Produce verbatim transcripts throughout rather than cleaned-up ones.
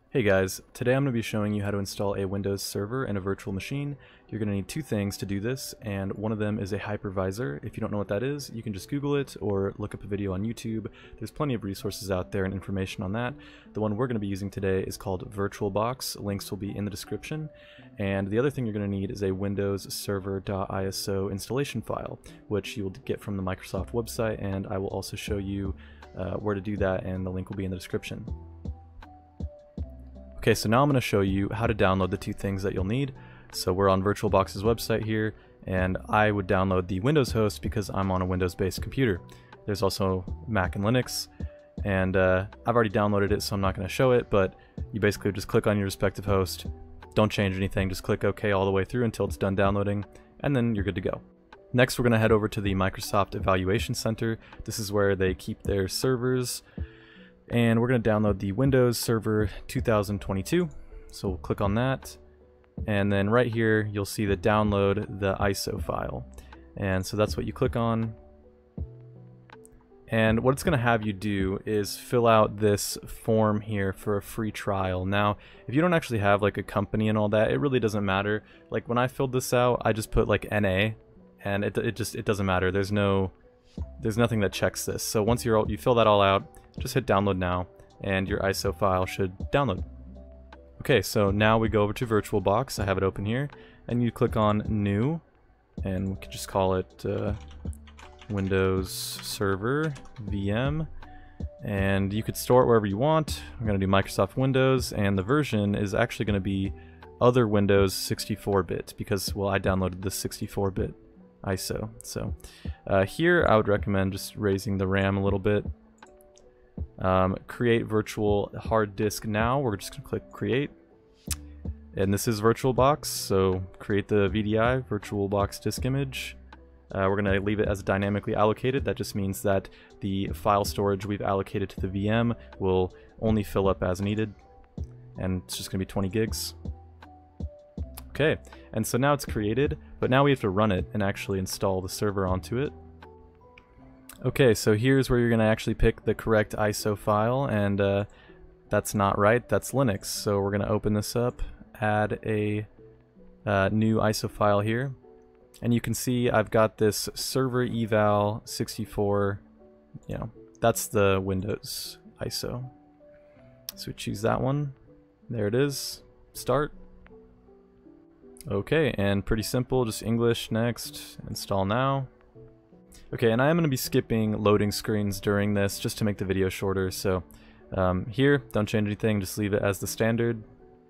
Hey guys, today I'm going to be showing you how to install a Windows server and a virtual machine. You're going to need two things to do this, and one of them is a hypervisor. If you don't know what that is, you can just Google it or look up a video on YouTube. There's plenty of resources out there and information on that. The one we're going to be using today is called VirtualBox. Links will be in the description. And the other thing you're going to need is a Windows server.iso installation file, which you will get from the Microsoft website, and I will also show you uh, where to do that, and the link will be in the description. Okay, so now I'm going to show you how to download the two things that you'll need. So we're on VirtualBox's website here, and I would download the Windows host because I'm on a Windows-based computer. There's also Mac and Linux, and uh, I've already downloaded it, so I'm not going to show it, but you basically just click on your respective host, don't change anything, just click OK all the way through until it's done downloading, and then you're good to go. Next, we're going to head over to the Microsoft Evaluation Center. This is where they keep their servers. And we're going to download the Windows Server two thousand twenty-two. So we'll click on that. And then right here, you'll see the download the I S O file. And so that's what you click on. And what it's going to have you do is fill out this form here for a free trial. Now, if you don't actually have like a company and all that, it really doesn't matter. Like when I filled this out, I just put like N A, and it, it just it doesn't matter. There's no there's nothing that checks this. So once you're you fill that all out, just hit download now, and your I S O file should download. Okay, so now we go over to VirtualBox. I have it open here, and you click on New, and we could just call it uh, Windows Server V M, and you could store it wherever you want. I'm going to do Microsoft Windows, and the version is actually going to be other Windows sixty-four bit because, well, I downloaded the sixty-four bit I S O. So uh, here I would recommend just raising the RAM a little bit. Um, create virtual hard disk now. We're just going to click create, and this is VirtualBox, so create the V D I, VirtualBox disk image. Uh, we're going to leave it as dynamically allocated. That just means that the file storage we've allocated to the V M will only fill up as needed, and it's just going to be twenty gigs. Okay, and so now it's created, but now we have to run it and actually install the server onto it. Okay, so here's where you're going to actually pick the correct I S O file, and uh, that's not right, that's Linux. So we're going to open this up, add a uh, new I S O file here, and you can see I've got this server eval sixty-four, you know, that's the Windows I S O. So we choose that one, there it is, start. Okay, and pretty simple, just English, next, install now. Okay, and I am going to be skipping loading screens during this just to make the video shorter, so um, here, don't change anything, just leave it as the standard.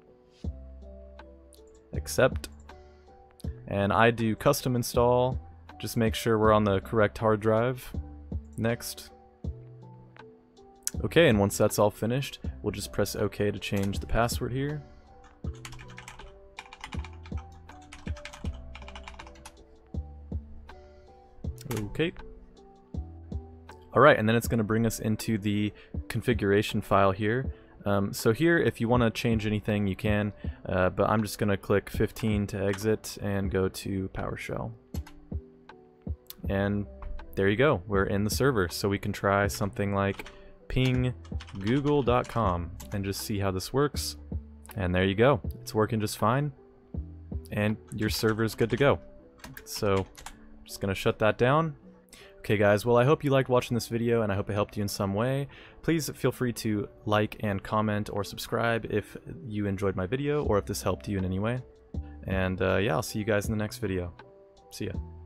Accept. And I do custom install, just make sure we're on the correct hard drive. Next. Okay, and once that's all finished, we'll just press OK to change the password here. Okay. Alright, and then it's going to bring us into the configuration file here. Um, so here, if you want to change anything, you can, uh, but I'm just going to click fifteen to exit and go to PowerShell. And there you go, we're in the server, so we can try something like ping google dot com and just see how this works. And there you go, it's working just fine, and your server is good to go. So just gonna shut that down. Okay guys, well I hope you liked watching this video, and I hope it helped you in some way. Please feel free to like and comment or subscribe if you enjoyed my video or if this helped you in any way. And uh, yeah, I'll see you guys in the next video. See ya.